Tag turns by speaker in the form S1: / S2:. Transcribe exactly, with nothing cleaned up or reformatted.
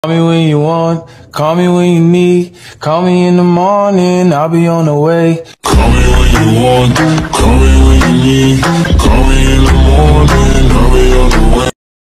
S1: Call me when you want, call me when you need. Call me in the morning, I'll be on the way.
S2: Call me when you want, call me when you need. Call me in the morning, I'll be